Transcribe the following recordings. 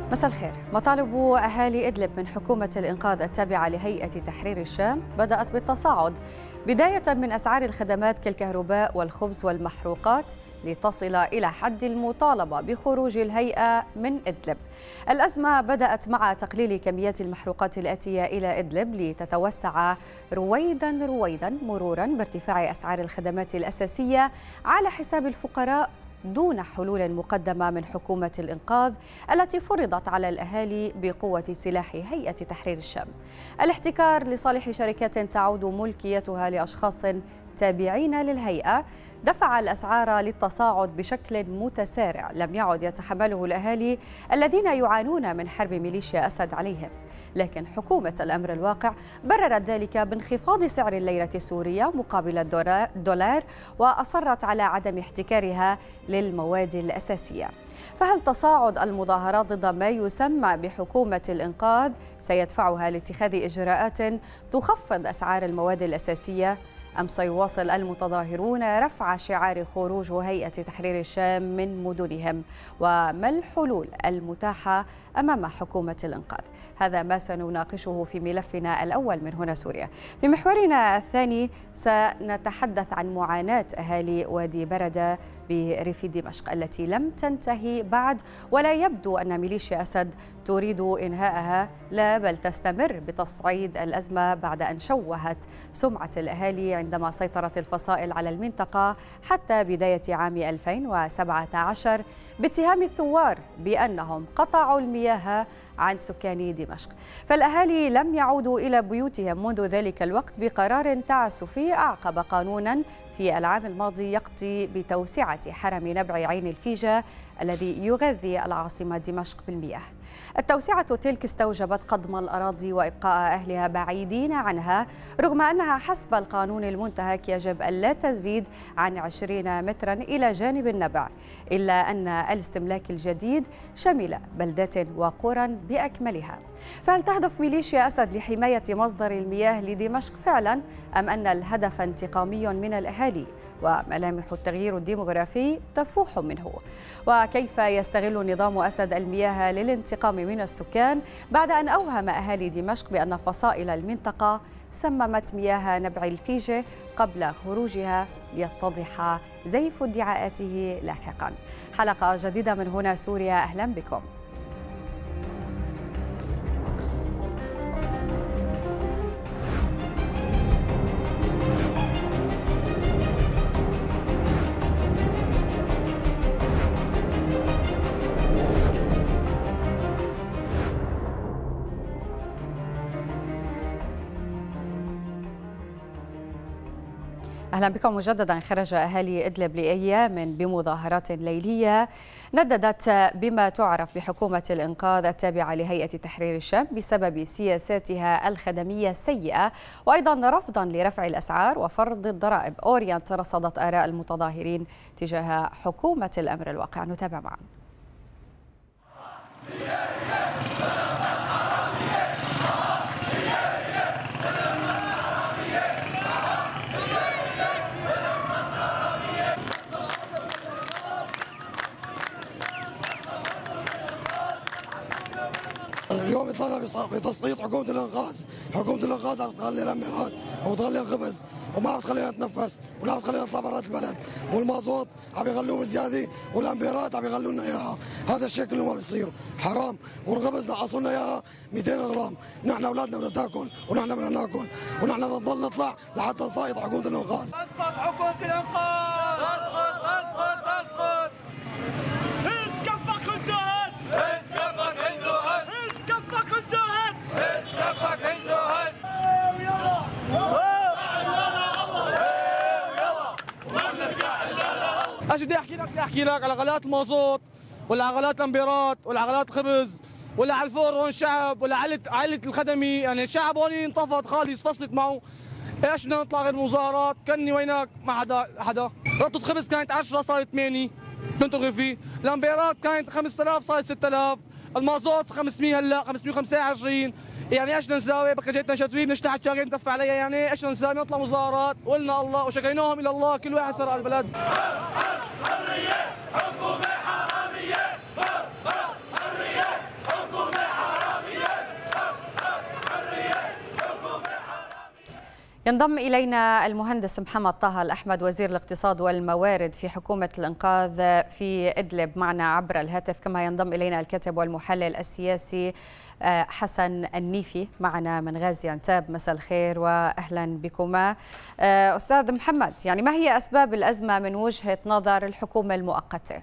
مساء الخير. مطالب أهالي إدلب من حكومة الإنقاذ التابعة لهيئة تحرير الشام بدأت بالتصاعد، بداية من أسعار الخدمات كالكهرباء والخبز والمحروقات لتصل إلى حد المطالبة بخروج الهيئة من إدلب. الأزمة بدأت مع تقليل كميات المحروقات الآتية إلى إدلب لتتوسع رويدا مرورا بارتفاع أسعار الخدمات الأساسية على حساب الفقراء دون حلول مقدمة من حكومة الإنقاذ التي فرضت على الأهالي بقوة سلاح هيئة تحرير الشام. الاحتكار لصالح شركات تعود ملكيتها لأشخاص تابعين للهيئة دفع الأسعار للتصاعد بشكل متسارع لم يعد يتحمله الأهالي الذين يعانون من حرب ميليشيا أسد عليهم. لكن حكومة الأمر الواقع بررت ذلك بانخفاض سعر الليرة السورية مقابل الدولار، وأصرت على عدم احتكارها للمواد الأساسية. فهل تصاعد المظاهرات ضد ما يسمى بحكومة الإنقاذ سيدفعها لاتخاذ إجراءات تخفض أسعار المواد الأساسية؟ أم سيواصل المتظاهرون رفع شعار خروج هيئة تحرير الشام من مدنهم؟ وما الحلول المتاحة أمام حكومة الإنقاذ؟ هذا ما سنناقشه في ملفنا الأول من هنا سوريا. في محورنا الثاني سنتحدث عن معاناة أهالي وادي بردة بريف دمشق التي لم تنتهي بعد، ولا يبدو أن ميليشيا أسد تريد إنهاءها، لا بل تستمر بتصعيد الأزمة بعد أن شوهت سمعة الأهالي عندما سيطرت الفصائل على المنطقة حتى بداية عام 2017 باتهام الثوار بأنهم قطعوا المياه عن سكان دمشق. فالأهالي لم يعودوا إلى بيوتهم منذ ذلك الوقت بقرار تعسفي أعقب قانونا في العام الماضي يقضي بتوسعة حرم نبع عين الفيجة الذي يغذي العاصمة دمشق بالمياه. التوسعة تلك استوجبت قضم الأراضي وإبقاء أهلها بعيدين عنها، رغم أنها حسب القانون المنتهك يجب ألا تزيد عن 20 مترا إلى جانب النبع، إلا أن الاستملاك الجديد شمل بلدات وقرى بأكملها. فهل تهدف ميليشيا أسد لحماية مصدر المياه لدمشق فعلا، أم أن الهدف انتقامي من الأهالي وملامح التغيير الديمغرافي تفوح منه؟ وكيف يستغل نظام أسد المياه للانتقام من السكان بعد أن أوهم أهالي دمشق بأن فصائل المنطقة سممت مياه نبع الفيجة قبل خروجها، ليتضح زيف ادعاءاته لاحقا. حلقة جديدة من هنا سوريا، أهلا بكم. أهلا بكم مجددا. خرج أهالي إدلب لأيام بمظاهرات ليلية نددت بما تعرف بحكومة الإنقاذ التابعة لهيئة تحرير الشام بسبب سياساتها الخدمية السيئة، وأيضا رفضا لرفع الأسعار وفرض الضرائب. أورينت رصدت آراء المتظاهرين تجاه حكومة الأمر الواقع، نتابع معا. اليوم طلع بتسقيط حكومة الإنقاذ. حكومة الإنقاذ عم تخلي الأميرات وتخلي الخبز وما عم تخلينا نتنفس ولا عم تخلينا نطلع برات البلد، والمازوت عم يغلوه بزيادة والأميرات عم يغلوا لنا إياها. هذا الشيء كله ما بيصير، حرام. والخبز نقصوا لنا إياها 200 غرام، نحن أولادنا بدنا تاكل ونحن بدنا ناكل ونحن نضل نطلع لحتى نصايد حكومة الإنقاذ. اسقط حكومة الإنقاذ، اسقط اسقط اسقط. اسكفك الزهد، اسكفك الزهد، اسكفك الزهد، اسكفك الزهد. يلا ايش بدي احكي لك؟ بدي احكي لك على غلاء المازوت ولا على غلاء الامبيرات ولا على غلاء الخبز ولا على الفور هون الشعب ولا علة الخدمي. يعني الشعب هون انطفت خالص، فصلت معه. ايش بدنا نطلع غير مظاهرات؟ كني وينك؟ ما حدا. رطة خبز كانت 10 صارت 8 تنتظر فيه. الامبيرات كانت 5000 صارت 6000. المازوت 500 هلا 525. يعني ايش بدنا نساوي؟ بقى جيتنا شتوين نشتحت شهرين ندفع عليها. يعني ايش بدنا نساوي؟ نطلع مظاهرات وقلنا الله وشكيناهم الى الله، كل واحد سرق البلد. حرية حكومة حرامية، حرية ينضم إلينا المهندس محمد طه الأحمد وزير الاقتصاد والموارد في حكومة الإنقاذ في إدلب معنا عبر الهاتف، كما ينضم إلينا الكاتب والمحلل السياسي حسن النيفي معنا من غازي عنتاب. مساء الخير وأهلا بكما. أستاذ محمد، يعني ما هي أسباب الأزمة من وجهة نظر الحكومة المؤقتة؟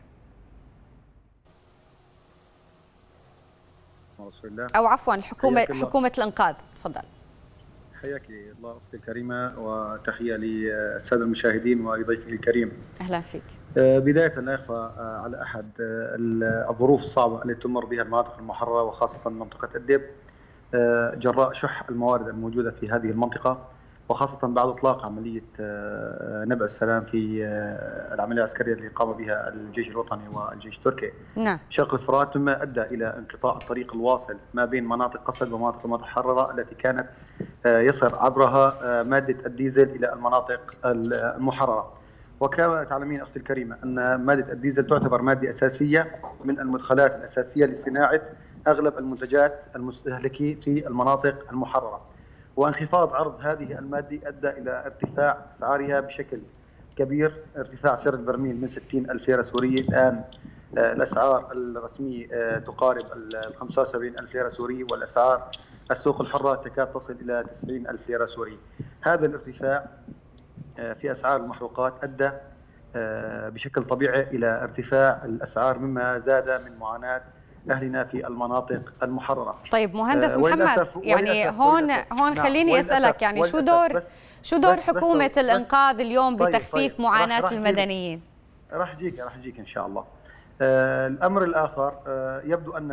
أو عفوا حكومة الإنقاذ. تفضل. حياك الله أختي الكريمة، وتحية للسادة المشاهدين ولضيفي الكريم. أهلا فيك. بداية لا يخفى على أحد الظروف الصعبة التي تمر بها المناطق المحررة وخاصة منطقة إدلب جراء شح الموارد الموجودة في هذه المنطقة، وخاصة بعد إطلاق عملية نبع السلام في العملية العسكرية اللي قام بها الجيش الوطني والجيش التركي. نعم. شرق الفرات، مما أدى إلى انقطاع الطريق الواصل ما بين مناطق قصد ومناطق المحررة التي كانت يصل عبرها مادة الديزل إلى المناطق المحررة. وكما تعلمين أختي الكريمة أن مادة الديزل تعتبر مادة أساسية من المدخلات الأساسية لصناعة أغلب المنتجات المستهلكة في المناطق المحررة، وانخفاض عرض هذه المادة أدى إلى ارتفاع أسعارها بشكل كبير. ارتفاع سعر البرميل من 60,000 ليرة سورية، الآن الأسعار الرسمية تقارب 75,000 ليرة سورية، والأسعار السوق الحرة تكاد تصل إلى 90,000 ليرة سورية. هذا الارتفاع في أسعار المحروقات أدى بشكل طبيعي إلى ارتفاع الأسعار، مما زاد من معاناة أهلنا في المناطق المحررة. طيب مهندس محمد، يعني هون خليني أسألك، يعني شو دور حكومة الإنقاذ اليوم بتخفيف معاناة المدنيين؟ راح أجيك إن شاء الله. الأمر الآخر، يبدو أن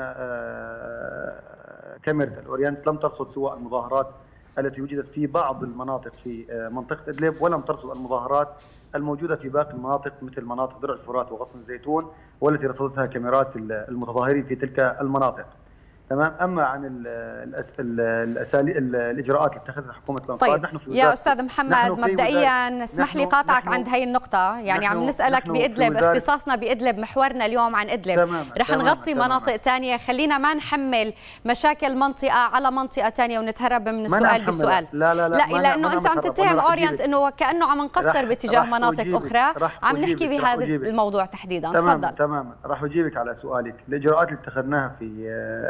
كاميرا الأورينت لم ترصد سوى المظاهرات التي وجدت في بعض المناطق في منطقة إدلب، ولم ترصد المظاهرات الموجودة في باقي المناطق مثل مناطق درع الفرات وغصن الزيتون، والتي رصدتها كاميرات المتظاهرين في تلك المناطق. تمام. أما عن الإجراءات اللي اتخذتها حكومة الإنقاذ، طيب نحن في يا أستاذ محمد مبدئيا اسمح لي قاطعك عند هي النقطة، يعني عم نسألك بإدلب، اختصاصنا بإدلب، محورنا اليوم عن إدلب. رح نغطي مناطق ثانية، خلينا ما نحمل مشاكل منطقة على منطقة ثانية ونتهرب من السؤال بسؤال. لا لأنه أنت عم تتهم أورينت أنه كأنه عم نقصر باتجاه مناطق أخرى، عم نحكي بهذا الموضوع تحديدا. تفضل. تماما، راح أجيبك على سؤالك. الإجراءات اللي اتخذناها في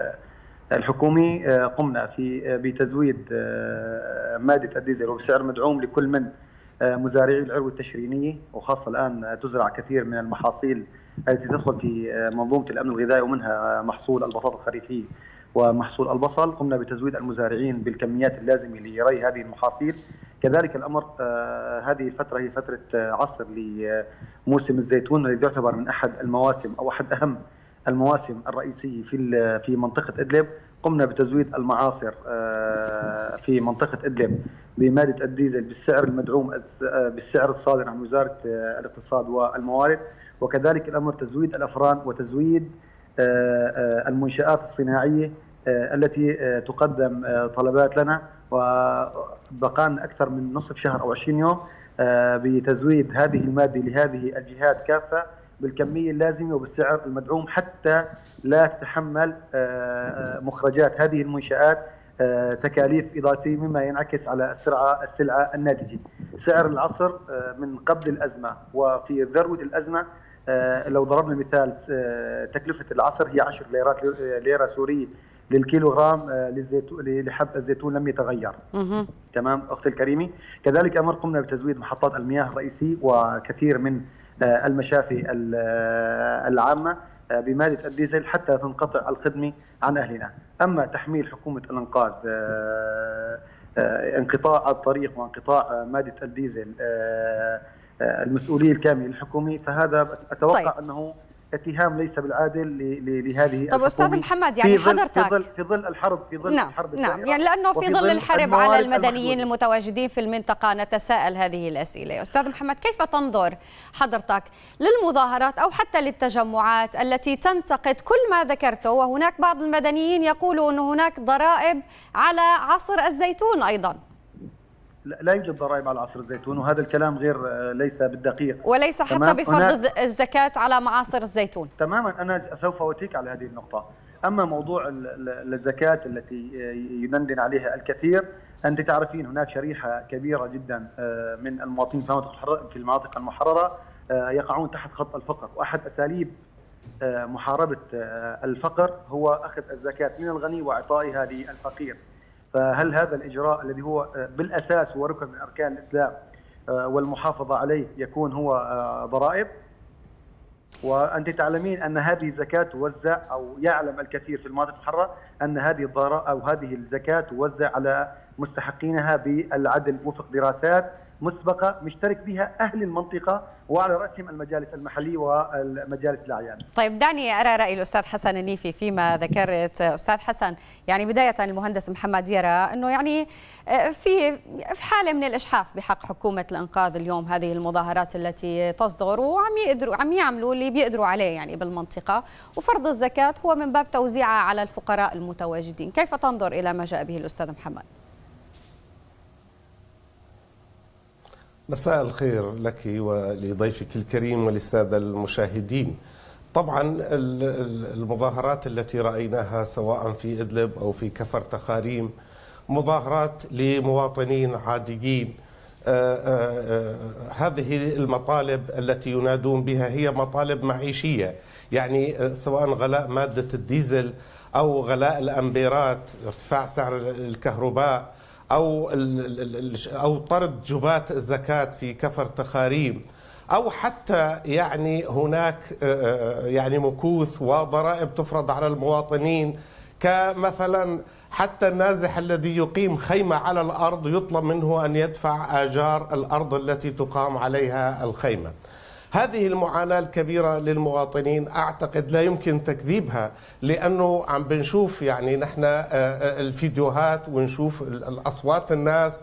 الحكومي، قمنا بتزويد مادة الديزل وبسعر مدعوم لكل من مزارعي العروة التشرينية، وخاصة الآن تزرع كثير من المحاصيل التي تدخل في منظومة الأمن الغذائي، ومنها محصول البطاطا الخريفية ومحصول البصل. قمنا بتزويد المزارعين بالكميات اللازمة لري هذه المحاصيل. كذلك الأمر، هذه الفترة هي فترة عصر لموسم الزيتون، الذي يعتبر من أحد المواسم أو أحد أهم المواسم الرئيسية في منطقة إدلب. قمنا بتزويد المعاصر في منطقة إدلب بمادة الديزل بالسعر المدعوم، بالسعر الصادر عن وزارة الاقتصاد والموارد. وكذلك الأمر تزويد الأفران وتزويد المنشآت الصناعية التي تقدم طلبات لنا، وبقانا أكثر من نصف شهر أو 20 يوم بتزويد هذه المادة لهذه الجهات كافة بالكمية اللازمة وبالسعر المدعوم، حتى لا تتحمل مخرجات هذه المنشآت تكاليف إضافية، مما ينعكس على السلعة الناتجة. سعر العصر من قبل الأزمة وفي ذروة الأزمة، لو ضربنا مثال، تكلفة العصر هي 10 ليرة سورية للكيلوغرام لحب الزيتون، لم يتغير. تمام أختي الكريمة. كذلك أمر قمنا بتزويد محطات المياه الرئيسية وكثير من المشافي العامة بمادة الديزل حتى تنقطع الخدمة عن أهلنا. أما تحميل حكومة الإنقاذ انقطاع الطريق وانقطاع مادة الديزل المسؤولية الكاملة للحكومة، فهذا أتوقع أنه اتهام ليس بالعادل لهذه. طب أستاذ محمد، يعني حضرتك في ظل الحرب الحرب نعم، يعني لأنه في ظل الحرب على المدنيين المتواجدين في المنطقة نتساءل هذه الأسئلة. أستاذ محمد، كيف تنظر حضرتك للمظاهرات أو حتى للتجمعات التي تنتقد كل ما ذكرته، وهناك بعض المدنيين يقولوا أن هناك ضرائب على عصر الزيتون أيضا؟ لا يوجد ضرائب على عصر الزيتون، وهذا الكلام ليس بالدقيق، وليس حتى بفرض الزكاة على معاصر الزيتون. تماما، أنا سوف أوتيك على هذه النقطة. أما موضوع الزكاة التي يندن عليها الكثير، أنت تعرفين هناك شريحة كبيرة جدا من المواطنين في المناطق المحررة يقعون تحت خط الفقر، وأحد أساليب محاربة الفقر هو أخذ الزكاة من الغني وإعطائها للفقير. فهل هذا الإجراء الذي هو بالأساس هو ركن من أركان الإسلام والمحافظة عليه يكون هو ضرائب؟ وأنت تعلمين أن هذه الزكاة توزع، أو يعلم الكثير في المناطق المحررة أن هذه الضرائب أو هذه الزكاة توزع على مستحقينها بالعدل وفق دراسات مسبقة مشترك بها أهل المنطقة وعلى رأسهم المجالس المحلية والمجالس الأعيان. طيب دعني أرى رأي الأستاذ حسن النيفي فيما ذكرت. أستاذ حسن، يعني بداية المهندس محمد يرى أنه يعني في حالة من الإجحاف بحق حكومة الإنقاذ اليوم، هذه المظاهرات التي تصدر وعم يعملوا اللي بيقدروا عليه يعني بالمنطقة، وفرض الزكاة هو من باب توزيعها على الفقراء المتواجدين. كيف تنظر إلى ما جاء به الأستاذ محمد؟ مساء الخير لك ولضيفك الكريم وللسادة المشاهدين. طبعا المظاهرات التي رأيناها سواء في إدلب أو في كفر تخاريم مظاهرات لمواطنين عاديين. هذه المطالب التي ينادون بها هي مطالب معيشية، يعني سواء غلاء مادة الديزل أو غلاء الأمبيرات، ارتفاع سعر الكهرباء، أو طرد جبات الزكاة في كفر تخاريم، أو حتى يعني هناك يعني مكوث وضرائب تفرض على المواطنين، كمثلا حتى النازح الذي يقيم خيمة على الأرض يطلب منه أن يدفع آجار الأرض التي تقام عليها الخيمة. هذه المعاناة الكبيرة للمواطنين أعتقد لا يمكن تكذيبها، لأنه عم بنشوف يعني نحن الفيديوهات ونشوف الأصوات الناس،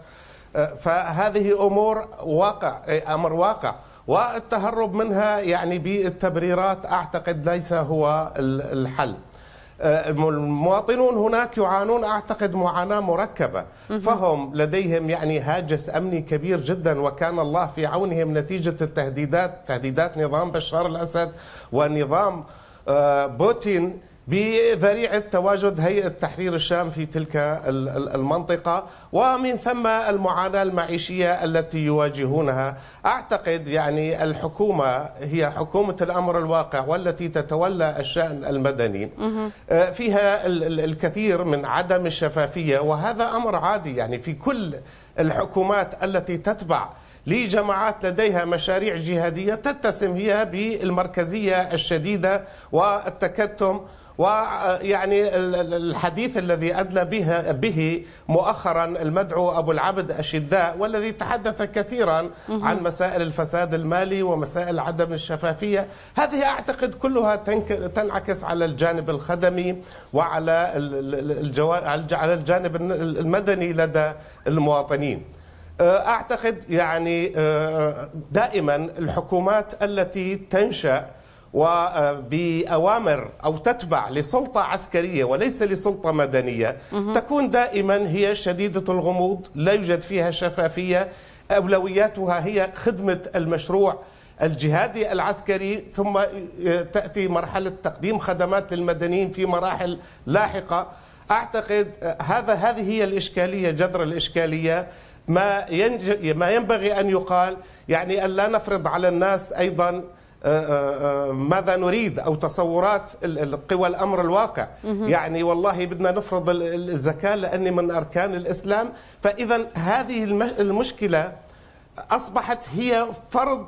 فهذه أمور أمر واقع، والتهرب منها يعني بالتبريرات أعتقد ليس هو الحل. المواطنون هناك يعانون أعتقد معاناة مركبة، فهم لديهم يعني هاجس أمني كبير جدا، وكان الله في عونهم نتيجة تهديدات نظام بشار الأسد ونظام بوتين بذريعة تواجد هيئة تحرير الشام في تلك المنطقة، ومن ثم المعاناة المعيشية التي يواجهونها. أعتقد يعني الحكومة هي حكومة الأمر الواقع والتي تتولى الشأن المدني، فيها الكثير من عدم الشفافية، وهذا أمر عادي يعني في كل الحكومات التي تتبع لجماعات لديها مشاريع جهادية تتسم هي بالمركزية الشديدة والتكتم. ويعني الحديث الذي أدلى به مؤخرا المدعو أبو العبد أشداء، والذي تحدث كثيرا عن مسائل الفساد المالي ومسائل عدم الشفافية، هذه أعتقد كلها تنعكس على الجانب الخدمي وعلى الجانب المدني لدى المواطنين. أعتقد يعني دائما الحكومات التي تنشأ وبأوامر أو تتبع لسلطة عسكرية وليس لسلطة مدنية تكون دائما هي شديدة الغموض، لا يوجد فيها شفافية، أولوياتها هي خدمة المشروع الجهادي العسكري، ثم تأتي مرحلة تقديم خدمات للمدنيين في مراحل لاحقة. أعتقد هذه هي الإشكالية، جذر الإشكالية. ما ينبغي أن يقال يعني أن لا نفرض على الناس أيضا ماذا نريد أو تصورات قوى الأمر الواقع. يعني والله بدنا نفرض الزكاة لأن من أركان الإسلام، فإذا هذه المشكلة أصبحت هي فرض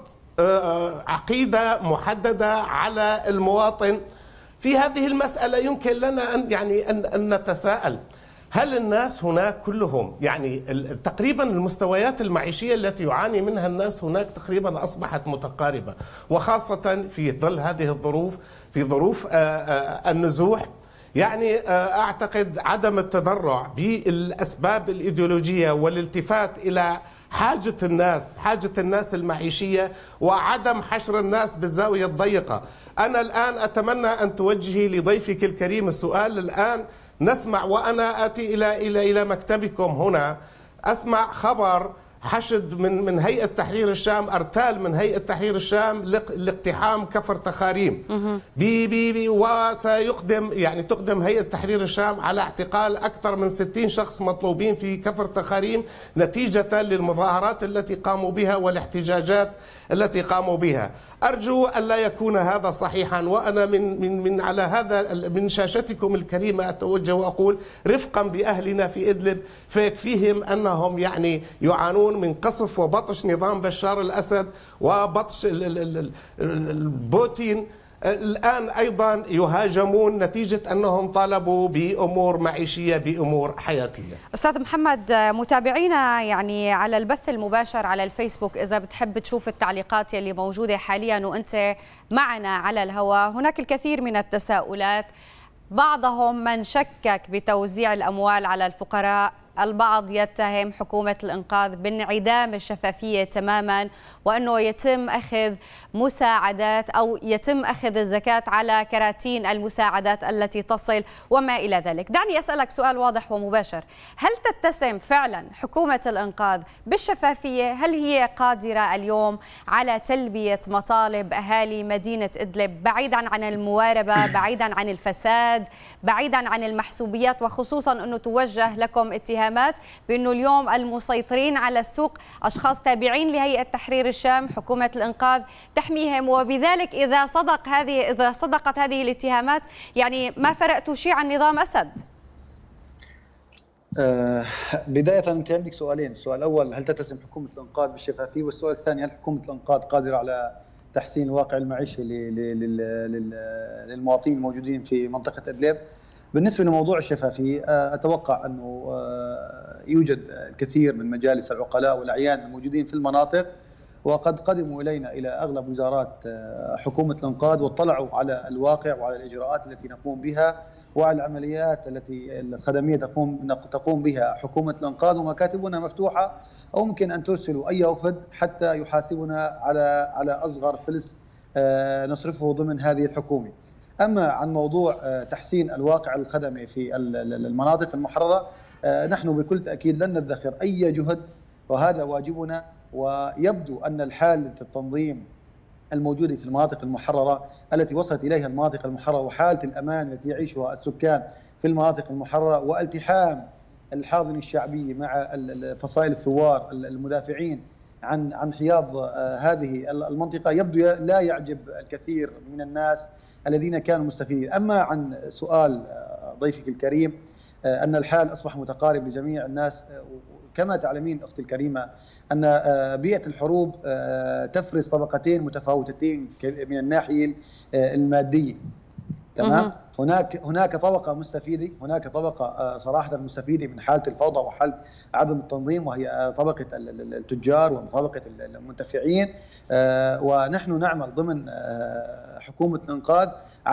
عقيدة محددة على المواطن. في هذه المسألة يمكن لنا أن نتساءل، هل الناس هناك كلهم يعني تقريبا المستويات المعيشية التي يعاني منها الناس هناك تقريبا أصبحت متقاربة، وخاصة في ظل هذه الظروف، في ظروف النزوح. يعني أعتقد عدم التذرع بالأسباب الإيديولوجية والالتفات إلى حاجة الناس المعيشية، وعدم حشر الناس بالزاوية الضيقة. أنا الآن أتمنى أن توجهي لضيفك الكريم السؤال. الآن نسمع وأنا آتي إلى مكتبكم هنا أسمع خبر حشد من هيئة تحرير الشام، أرتال من هيئة تحرير الشام لاقتحام كفر تخاريم. وسيقدم يعني تقدم هيئة تحرير الشام على اعتقال أكثر من 60 شخص مطلوبين في كفر تخاريم نتيجة للمظاهرات التي قاموا بها والاحتجاجات التي قاموا بها. أرجو ألا يكون هذا صحيحا، وأنا من على هذا من شاشتكم الكريمة أتوجه وأقول رفقا بأهلنا في إدلب، فيكفيهم أنهم يعني يعانون من قصف وبطش نظام بشار الأسد وبطش البوتين. الآن أيضا يهاجمون نتيجة أنهم طالبوا بأمور معيشية، بأمور حياتية. أستاذ محمد، متابعينا يعني على البث المباشر على الفيسبوك، إذا بتحب تشوف التعليقات اللي موجودة حاليا وأنت معنا على الهواء، هناك الكثير من التساؤلات، بعضهم من شكك بتوزيع الأموال على الفقراء، البعض يتهم حكومة الإنقاذ بانعدام الشفافية تماما، وأنه يتم أخذ مساعدات أو يتم أخذ الزكاة على كراتين المساعدات التي تصل وما إلى ذلك. دعني أسألك سؤال واضح ومباشر، هل تتسم فعلا حكومة الإنقاذ بالشفافية؟ هل هي قادرة اليوم على تلبية مطالب أهالي مدينة إدلب بعيدا عن المواربة، بعيدا عن الفساد، بعيدا عن المحسوبيات، وخصوصا أنه توجه لكم اتهامات بأنه اليوم المسيطرين على السوق أشخاص تابعين لهيئة تحرير الشام، حكومة الإنقاذ تحميهم، وبذلك إذا صدقت هذه الاتهامات يعني ما فرقتوا شيء عن نظام أسد؟ بداية أنت عندك سؤالين، السؤال الأول هل تتسم حكومة الإنقاذ بالشفافية، والسؤال الثاني هل حكومة الإنقاذ قادرة على تحسين الواقع المعيشي للمواطنين الموجودين في منطقة إدلب؟ بالنسبة لموضوع الشفافية، أتوقع أنه يوجد الكثير من مجالس العقلاء والأعيان الموجودين في المناطق، وقد قدموا إلينا إلى أغلب وزارات حكومة الإنقاذ واطلعوا على الواقع وعلى الإجراءات التي نقوم بها وعلى العمليات الخدمية تقوم بها حكومة الإنقاذ، ومكاتبنا مفتوحة، أو ممكن أن ترسلوا أي وفد حتى يحاسبنا على أصغر فلس نصرفه ضمن هذه الحكومة. أما عن موضوع تحسين الواقع الخدمي في المناطق المحررة، نحن بكل تأكيد لن ندخر أي جهد، وهذا واجبنا. ويبدو أن الحالة التنظيم الموجودة في المناطق المحررة التي وصلت إليها المناطق المحررة، وحالة الأمان التي يعيشها السكان في المناطق المحررة، والتحام الحاضنة الشعبية مع فصائل الثوار المدافعين عن حياض هذه المنطقة، يبدو لا يعجب الكثير من الناس الذين كانوا مستفيدين. أما عن سؤال ضيفك الكريم أن الحال أصبح متقارب لجميع الناس، كما تعلمين أختي الكريمة أن بيئة الحروب تفرز طبقتين متفاوتتين من الناحية المادية، تمام؟ هناك طبقة مستفيدة، هناك طبقة صراحة مستفيدة من حالة الفوضى وحالة عدم التنظيم، وهي طبقة التجار وطبقة المنتفعين. ونحن نعمل ضمن حكومة الإنقاذ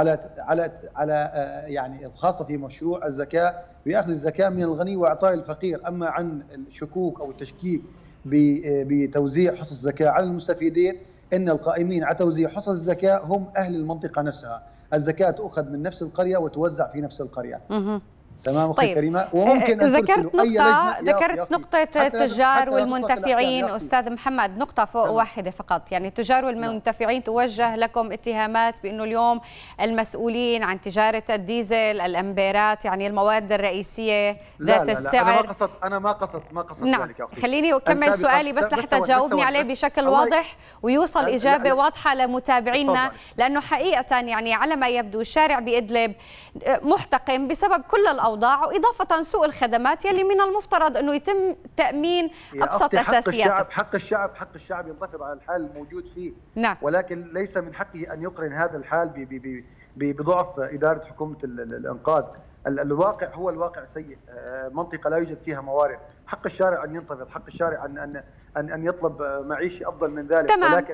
على يعني خاصة في مشروع الزكاة، بأخذ الزكاة من الغني وإعطاء الفقير. أما عن الشكوك أو التشكيك بتوزيع حصص الزكاة على المستفيدين، إن القائمين على توزيع حصص الزكاة هم أهل المنطقة نفسها، الزكاة تؤخذ من نفس القرية وتوزع في نفس القرية. تمام أختي الكريمة. وممكن أن ذكرت نقطة التجار والمنتفعين أستاذ محمد، نقطة واحدة فقط، يعني التجار والمنتفعين توجه لكم اتهامات بأنه اليوم المسؤولين عن تجارة الديزل، الأمبيرات، يعني المواد الرئيسية ذات السعر. أنا ما قصدت نعم. ذلك يا أختي. خليني أكمل سؤالي بس لحتى تجاوبني عليه بشكل واضح ويوصل إجابة واضحة لمتابعينا، لأنه حقيقة يعني على ما يبدو الشارع بإدلب محتقم بسبب كل الأوضاع، وإضافة سوء الخدمات يلي من المفترض أنه يتم تأمين أبسط أساسياته. حق الشعب ينحافظ على الحال الموجود فيه. نعم. ولكن ليس من حقه أن يقرن هذا الحال بضعف إدارة حكومة الإنقاذ. الواقع هو الواقع سيء، منطقة لا يوجد فيها موارد، حق الشارع أن ينتفض، حق الشارع أن يطلب معيشة أفضل من ذلك. تمام. ولكن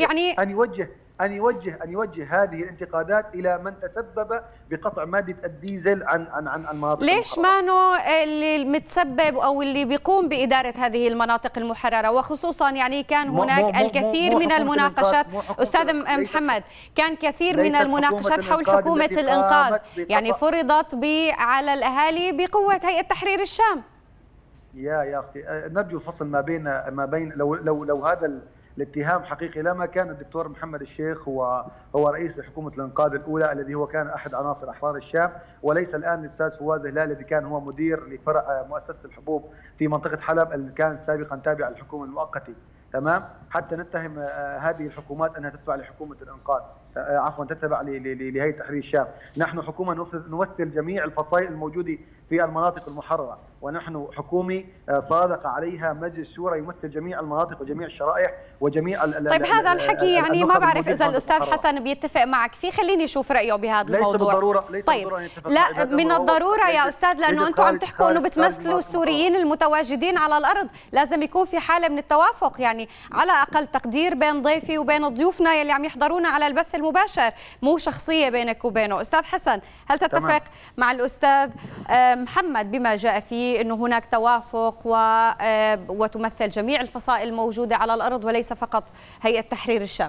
أن يوجه هذه الانتقادات إلى من تسبب بقطع مادة الديزل عن مناطق ليش مانو اللي متسبب أو اللي بيقوم بإدارة هذه المناطق المحررة؟ وخصوصا يعني كان هناك الكثير من المناقشات أستاذ محمد، كان كثير من المناقشات حول حكومة الإنقاذ، يعني فرضت على الأهالي بقوة هيئة تحرير الشام. يا اختي نرجو الفصل ما بين لو هذا الاتهام حقيقي، لما كان الدكتور محمد الشيخ هو رئيس حكومه الانقاذ الاولى الذي هو كان احد عناصر احرار الشام، وليس الان الاستاذ فواز هلال الذي كان هو مدير لفرع مؤسسه الحبوب في منطقه حلب اللي كانت سابقا تابعه للحكومه المؤقته. تمام، حتى نتهم هذه الحكومات انها تتبع لحكومه الانقاذ، عفوا تتبع لهيئه تحرير الشام. نحن حكومه نمثل جميع الفصائل الموجوده في المناطق المحرره، ونحن حكومه صادق عليها مجلس شورى يمثل جميع المناطق وجميع الشرائح وجميع طيب هذا الحكي يعني ما بعرف اذا الاستاذ حسن بيتفق معك فيه، خليني اشوف رايه بهذا الموضوع. ليس طيب بالضروره يتفق، لا من الضروره يا استاذ، لانه انتم عم تحكوا انه بتمثلوا السوريين المتواجدين على الارض، لازم يكون في حاله من التوافق، يعني على اقل تقدير بين ضيفي وبين ضيوفنا يلي عم يحضرونا على البث المباشر، مو شخصيه بينك وبينه. استاذ حسن، هل تتفق تمام مع الاستاذ محمد بما جاء فيه انه هناك توافق وتمثل جميع الفصائل الموجوده على الارض وليس فقط هيئه تحرير الشام؟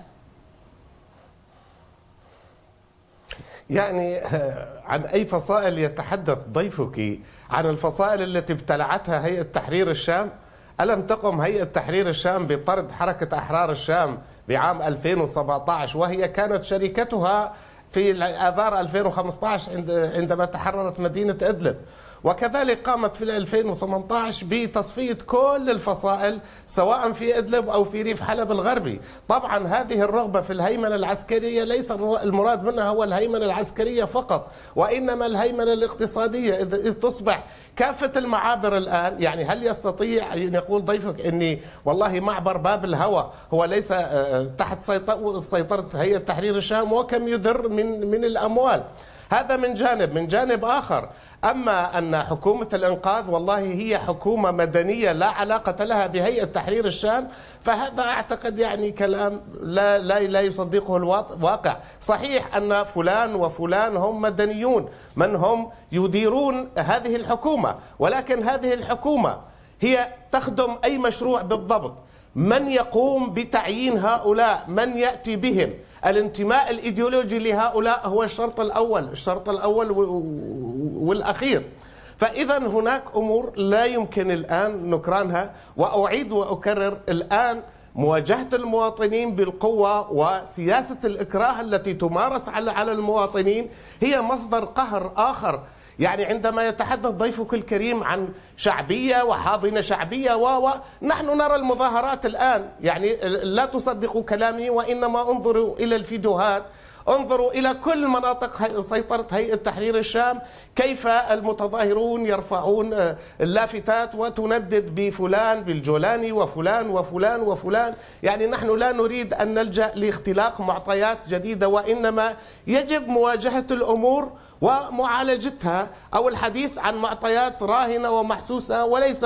يعني عن أي فصائل يتحدث ضيفك؟ عن الفصائل التي ابتلعتها هيئة تحرير الشام؟ ألم تقم هيئة تحرير الشام بطرد حركة أحرار الشام بعام 2017 وهي كانت شركتها في آذار 2015 عندما تحررت مدينة إدلب؟ وكذلك قامت في 2018 بتصفية كل الفصائل سواء في إدلب أو في ريف حلب الغربي. طبعا هذه الرغبة في الهيمنة العسكرية ليس المراد منها هو الهيمنة العسكرية فقط، وإنما الهيمنة الاقتصادية، إذ تصبح كافة المعابر الآن. يعني هل يستطيع أن يقول ضيفك أني والله معبر باب الهوى هو ليس تحت سيطرة هيئة تحرير الشام وكم يدر من الأموال؟ هذا من جانب. من جانب آخر، أما أن حكومة الإنقاذ والله هي حكومة مدنية لا علاقة لها بهيئة تحرير الشام، فهذا أعتقد يعني كلام لا يصدقه الواقع. صحيح أن فلان وفلان هم مدنيون من هم يديرون هذه الحكومة، ولكن هذه الحكومة هي تخدم أي مشروع بالضبط. من يقوم بتعيين هؤلاء، من يأتي بهم؟ الانتماء الإيديولوجي لهؤلاء هو الشرط الأول والأخير. فإذا هناك أمور لا يمكن الآن نكرانها. وأعيد وأكرر، الآن مواجهة المواطنين بالقوة وسياسة الإكراه التي تمارس على المواطنين هي مصدر قهر آخر. يعني عندما يتحدث ضيفك الكريم عن شعبية وحاضنة شعبية نحن نرى المظاهرات الآن. يعني لا تصدقوا كلامي وإنما انظروا إلى الفيديوهات، انظروا إلى كل مناطق سيطرة هيئة تحرير الشام، كيف المتظاهرون يرفعون اللافتات وتندد بفلان بالجولاني وفلان وفلان وفلان. يعني نحن لا نريد أن نلجأ لاختلاق معطيات جديدة، وإنما يجب مواجهة الأمور ومعالجتها، أو الحديث عن معطيات راهنة ومحسوسة وليس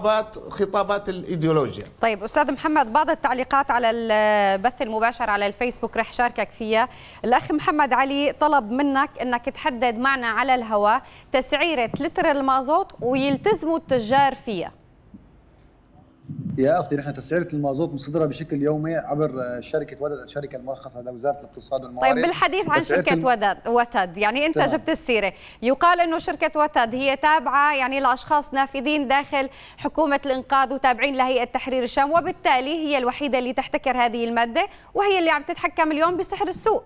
خطابات الإيديولوجيا. طيب أستاذ محمد، بعض التعليقات على البث المباشر على الفيسبوك رح شاركك فيها. الأخ محمد علي طلب منك أنك تحدد معنا على الهواء تسعيرة لتر المازوت ويلتزموا التجار فيها. يا اختي، نحن تسعيره المازوت مصدره بشكل يومي عبر شركه ودد، الشركه المرخصه لوزاره الاقتصاد والموارد. طيب بالحديث عن شركه وتد، يعني انت جبت السيره، يقال انه شركه وتد هي تابعه يعني لاشخاص نافذين داخل حكومه الانقاذ وتابعين لهيئه تحرير الشام، وبالتالي هي الوحيده اللي تحتكر هذه الماده وهي اللي عم تتحكم اليوم بسعر السوق.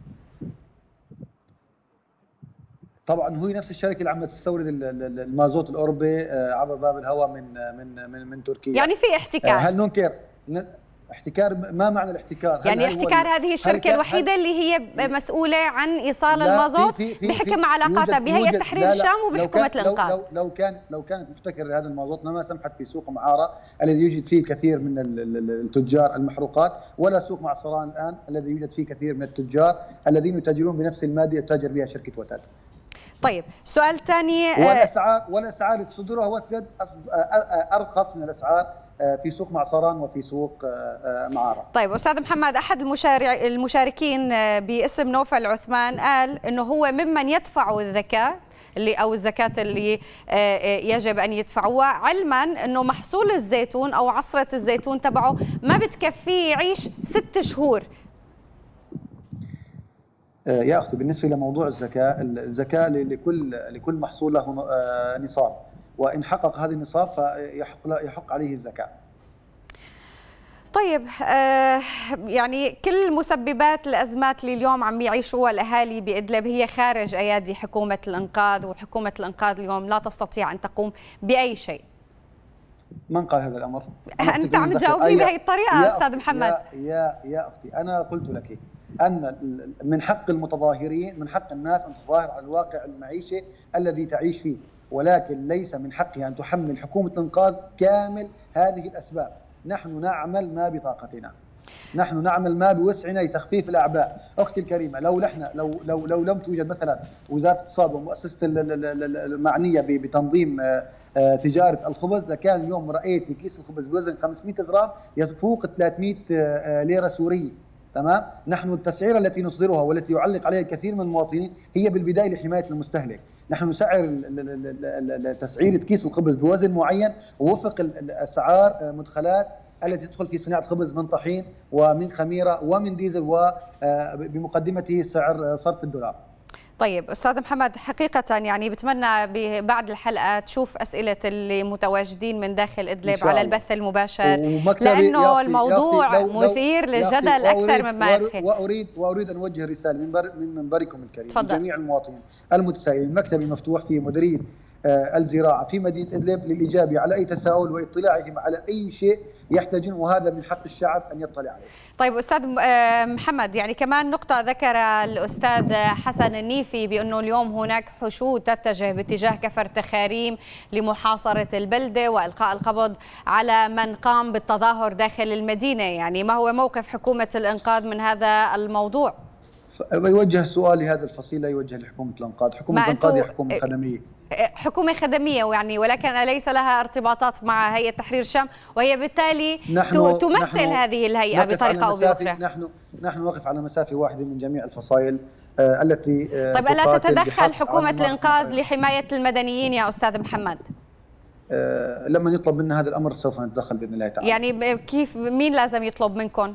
طبعا هو نفس الشركه اللي عم تستورد المازوت الاوروبي عبر باب الهواء من تركيا. يعني في احتكار. هل ننكر احتكار؟ ما معنى الاحتكار؟ يعني احتكار هذه الشركه الوحيده اللي هي مسؤوله عن ايصال المازوت بحكم علاقاتها بهيئه تحرير الشام وبحكومه الانقاذ. لو كانت محتكر هذا المازوت لما سمحت في سوق معاره الذي يوجد فيه الكثير من التجار المحروقات، ولا سوق معصران الان الذي يوجد فيه كثير من التجار الذين يتاجرون بنفس الماده يتاجر بها شركه وتد. طيب سؤال ثاني، والاسعار اللي تصدرها وتد ارخص من الاسعار في سوق معصران وفي سوق معارة. طيب أستاذ محمد، أحد المشاركين باسم نوفل عثمان قال إنه هو ممن يدفعوا الزكاة أو الزكاة اللي يجب أن يدفعوها، علما أنه محصول الزيتون أو عصرة الزيتون تبعه ما بتكفيه يعيش 6 شهور. يا أختي، بالنسبة لموضوع الزكاة لكل محصول له نصاب، وإن حقق هذه النصاب فيحق عليه الزكاة. طيب يعني كل مسببات الأزمات اللي اليوم عم يعيشوها الأهالي بإدلب هي خارج أيادي حكومة الإنقاذ، وحكومة الإنقاذ اليوم لا تستطيع أن تقوم بأي شيء. من قال هذا الأمر؟ أنت عم تجاوبني بهي الطريقة أستاذ محمد. يا أختي، أنا قلت لك أن من حق المتظاهرين، من حق الناس أن تتظاهر على الواقع المعيشي الذي تعيش فيه، ولكن ليس من حقها أن تحمل حكومة الإنقاذ كامل هذه الأسباب. نحن نعمل ما بطاقتنا، نحن نعمل ما بوسعنا لتخفيف الأعباء. أختي الكريمة، لو لم توجد مثلا وزارة الاقتصاد ومؤسسة المعنية بتنظيم تجارة الخبز، لكان اليوم رأيت كيس الخبز بوزن 500 غرام يفوق 300 ليرة سورية. تمام؟ نحن التسعيرة التي نصدرها والتي يعلق عليها الكثير من المواطنين هي بالبداية لحماية المستهلك. نحن نسعر تسعيرة كيس الخبز بوزن معين ووفق الأسعار مدخلات التي تدخل في صناعة خبز من طحين ومن خميرة ومن ديزل، وبمقدمته سعر صرف الدولار. طيب أستاذ محمد، حقيقة يعني بتمنى بعد الحلقة تشوف أسئلة اللي متواجدين من داخل إدلب على البث المباشر، لأنه الموضوع مثير للجدل أكثر مما يدخل. وأريد أن أوجه رسالة من منبركم الكريم لجميع المواطنين المتسائلين. مكتبي مفتوح في مديرية الزراعة في مدينة إدلب للإجابة على أي تساؤل وإطلاعهم على أي شيء يحتاجون، وهذا من حق الشعب أن يطلع عليه. طيب أستاذ محمد، يعني كمان نقطة ذكر الأستاذ حسن النيفي بأنه اليوم هناك حشود تتجه باتجاه كفر تخاريم لمحاصرة البلدة وإلقاء القبض على من قام بالتظاهر داخل المدينة، يعني ما هو موقف حكومة الإنقاذ من هذا الموضوع؟ يوجه السؤال لهذا الفصيل، لا يوجه لحكومة الإنقاذ. حكومة الإنقاذ هي حكومة خدمية، حكومة خدمية يعني، ولكن ليس لها ارتباطات مع هيئة تحرير الشام، وهي بالتالي تمثل هذه الهيئة بطريقة أو بأخرى. نحن نقف على مسافة واحدة من جميع الفصائل التي طيب ألا تتدخل حكومة الإنقاذ لحماية المدنيين يا أستاذ محمد؟ لما يطلب منا هذا الأمر سوف نتدخل بإذن الله تعالى. يعني كيف، مين لازم يطلب منكم؟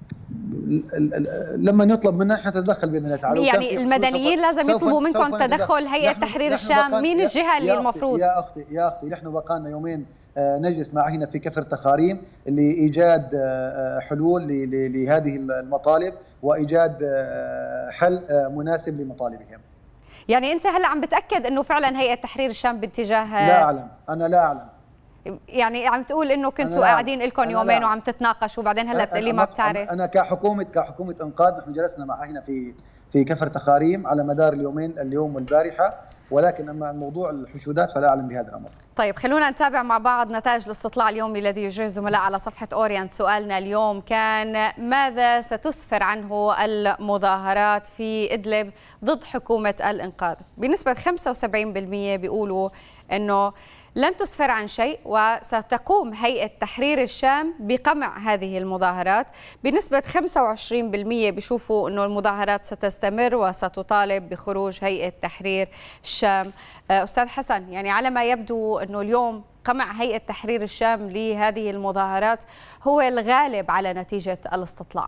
لما يطلب منا احنا نتدخل باذن الله تعالى. يعني المدنيين لازم يطلبوا منكم تدخل هيئه تحرير الشام، مين الجهه اللي المفروض؟ يا اختي نحن بقالنا يومين نجلس مع هنا في كفر تخاريم لايجاد حلول لهذه المطالب وايجاد حل مناسب لمطالبهم. يعني انت هلا عم بتاكد انه فعلا هيئه تحرير الشام باتجاه؟ لا اعلم، انا لا اعلم. يعني عم تقول انه كنتوا قاعدين لكم يومين وعم تتناقشوا وبعدين هلا بتقلي ما بتعرف؟ انا كحكومه انقاذ نحن جلسنا مع هنا في كفر تخاريم على مدار اليومين، اليوم والبارحه، ولكن اما موضوع الحشودات فلا اعلم بهذا الامر. طيب خلونا نتابع مع بعض نتائج الاستطلاع اليومي الذي يجري الزملاء على صفحه اورينت. سؤالنا اليوم كان: ماذا ستسفر عنه المظاهرات في إدلب ضد حكومه الانقاذ؟ بنسبه 75% بيقولوا انه لن تسفر عن شيء وستقوم هيئة تحرير الشام بقمع هذه المظاهرات. بنسبة 25% بيشوفوا أنه المظاهرات ستستمر وستطالب بخروج هيئة تحرير الشام. أستاذ حسن، يعني على ما يبدو أنه اليوم قمع هيئة تحرير الشام لهذه المظاهرات هو الغالب على نتيجة الاستطلاع.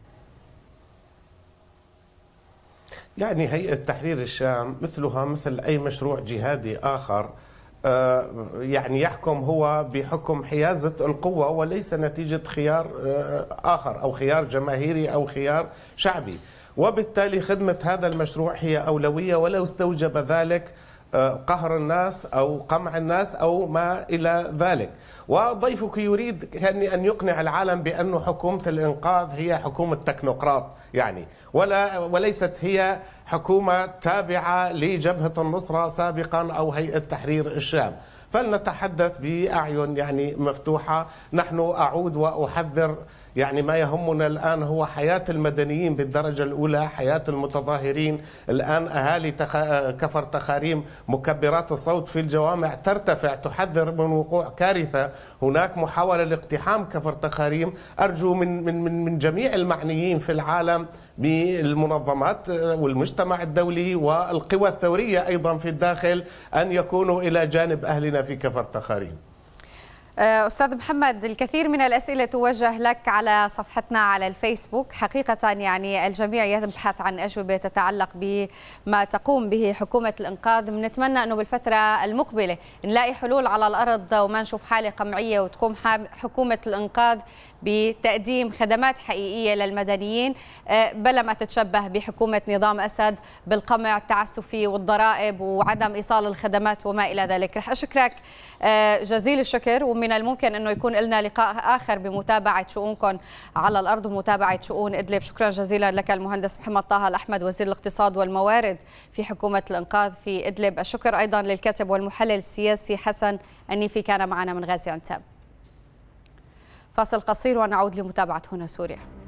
يعني هيئة تحرير الشام مثلها مثل أي مشروع جهادي آخر، يعني يحكم هو بحكم حيازة القوة وليس نتيجة خيار آخر أو خيار جماهيري أو خيار شعبي، وبالتالي خدمة هذا المشروع هي أولوية ولو استوجب ذلك قهر الناس أو قمع الناس أو ما إلى ذلك. وضيفك يريد أن يقنع العالم بأن حكومة الإنقاذ هي حكومة تكنوقراط يعني، وليست هي حكومة تابعة لجبهة النصرة سابقا أو هيئة تحرير الشام. فلنتحدث بأعين يعني مفتوحة. نحن أعود وأحذر، يعني ما يهمنا الآن هو حياة المدنيين بالدرجة الأولى، حياة المتظاهرين. الآن أهالي كفر تخاريم مكبرات الصوت في الجوامع ترتفع تحذر من وقوع كارثة. هناك محاولة لاقتحام كفر تخاريم. أرجو من جميع المعنيين في العالم بالمنظمات والمجتمع الدولي والقوى الثورية أيضا في الداخل أن يكونوا إلى جانب أهلنا في كفر تخاريم. أستاذ محمد، الكثير من الأسئلة توجه لك على صفحتنا على الفيسبوك. حقيقة يعني الجميع يبحث عن أجوبة تتعلق بما تقوم به حكومة الإنقاذ. بنتمنى أنه بالفترة المقبلة نلاقي حلول على الأرض وما نشوف حالة قمعية، وتقوم حكومة الإنقاذ بتقديم خدمات حقيقية للمدنيين بلا ما تتشبه بحكومة نظام أسد بالقمع التعسفي والضرائب وعدم إيصال الخدمات وما إلى ذلك. رح أشكرك جزيل الشكر، ومن الممكن أنه يكون لنا لقاء آخر بمتابعة شؤونكم على الأرض ومتابعة شؤون إدلب. شكرا جزيلا لك المهندس محمد طه الأحمد، وزير الاقتصاد والموارد في حكومة الإنقاذ في إدلب. الشكر أيضا للكاتب والمحلل السياسي حسن النيفي، كان معنا من غازي عنتاب. فاصل قصير ونعود لمتابعة هنا سوريا.